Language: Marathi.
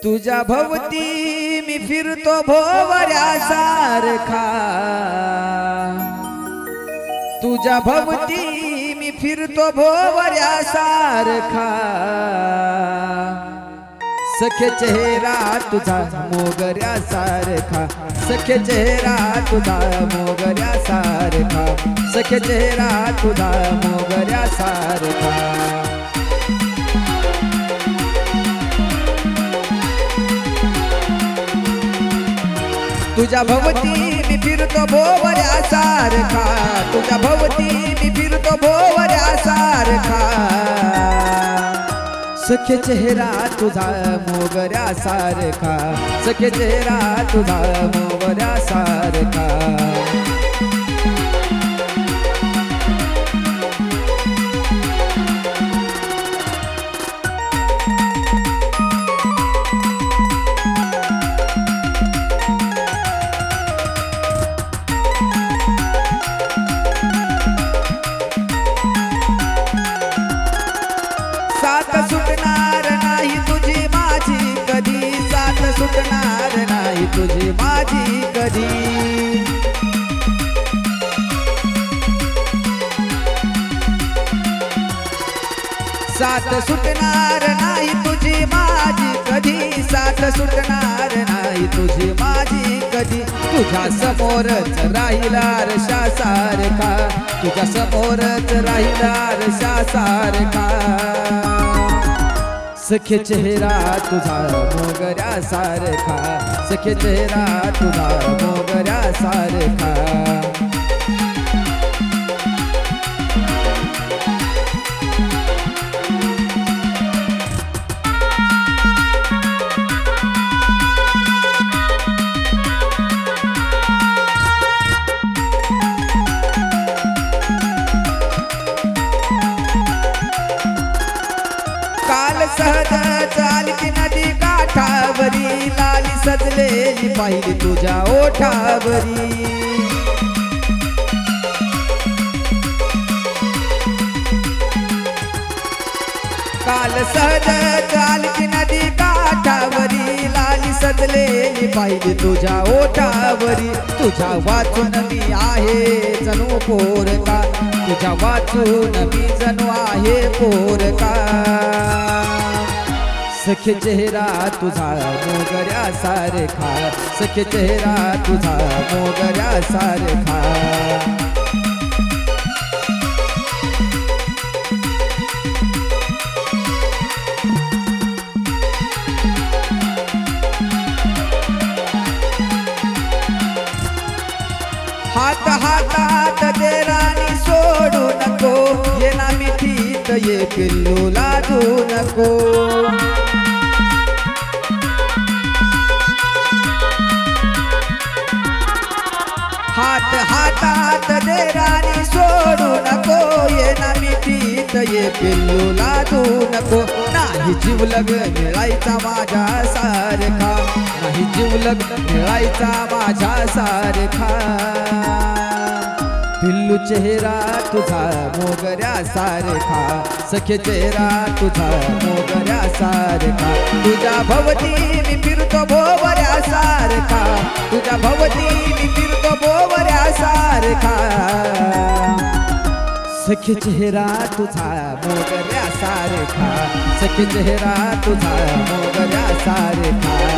तुझ्या भोवती मी फिरतो भोवऱ्यासारखा, तुझ्या भोवती मी फिरतो भोवऱ्यासारखा। सखे चेहरा तुझा मोगऱ्यासारखा, सखे चेहरा तुझा मोगऱ्यासारखा, सखे चेहरा तुझा मोगऱ्यासारखा। तुझ्या भोवती मी फिरतो भोवऱ्यासारखा, तुझ्या भोवती मी फिरतो भोवऱ्यासारखा। सखे चेहरा तुझा मोगऱ्यासारखा, सखे चेहरा तुझा मोगऱ्यासारखा। साथ सुटणार नाही तुझी माझी कधी, साथ सुटणार नाही तुझी माझी कधी। साथ सुटणार नाही तुझी माझी कधी, साथ सुटणार नाही तुझी माझी कधी। तुझ्या समोरच राहिला आरशासारखा, तुझ्या समोरच राहिला आरशासारखा। सखे चेहरा तुझा मोगऱ्यासारखा, सखे चेहरा तुझा मोगऱ्यासारखा। काल सहज चालती नदी काठावरी, लाली सजलेली पाहिली तुझ्या ओठावरी। काल सहज चालती नदी काठावरी, लाली सजलेली पाहिली तुझ्या ओठावरी। तुझ्या वाचून मी आहे जणू पोरका, तुझ्या वाचून मी जणू आहे पोरका। सखे चेहरा तुझा मोगऱ्यासारखा, सखे चेहरा तुझा मोगऱ्यासारखा। हात हातात दे राणी सोडू नको, ये ना मिठीत ये पिल्लू लाजू नको। हात हातात दे राणी सोडू नको, ये ना मिठीत ये पिल्लू लाजू नको। नाही जीवलग मिळायचा माझ्या सारखा, नाही जीवलग मिळायचा माझ्या सारखा। पिल्लू चेहरा तुझा मोगऱ्यासारखा, सखे चेहरा तुझा मोगऱ्यासारखा। तुझ्या भोवती मी फिरतो भोवऱ्यासारखा, तुझ्या भोवती मी फिरतो भोवऱ्यासारखा। सखे चेहरा तुझा मोगऱ्यासारखा, सखे चेहरा तुझा मोगऱ्यासारखा।